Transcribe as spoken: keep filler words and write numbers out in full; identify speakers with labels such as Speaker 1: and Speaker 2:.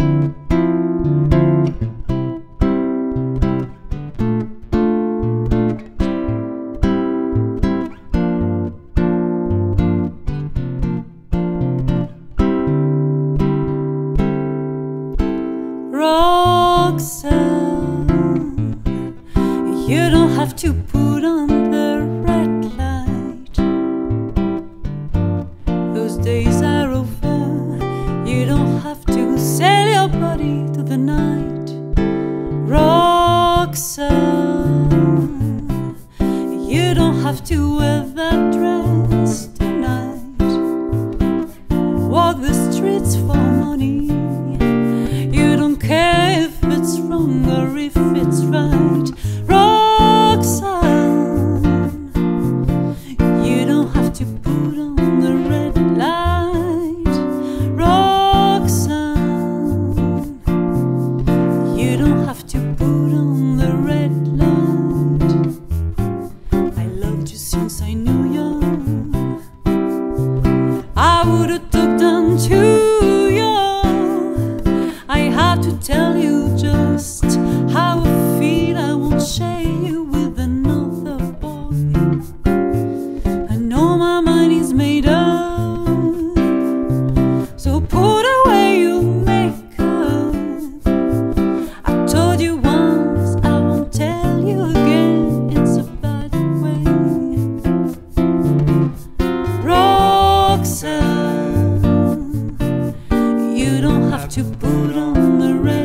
Speaker 1: Roxanne, you don't have to put on the red light. Those days are over. You don't have to sell your body to the night. Roxanne, you don't have to wear that dress tonight. Walk the streets for money. You don't care if it's wrong or if it's right. Roxanne, you don't have to put on the red light. Roxanne, you don't have to put on the red light. I loved you since I knew you. I would have took them to tell you just how I feel. I won't share you with another boy. I know my mind is made up, so put away your makeup. I told you once, I won't tell you again. It's a bad way. Roxanne, you don't have to put on the red.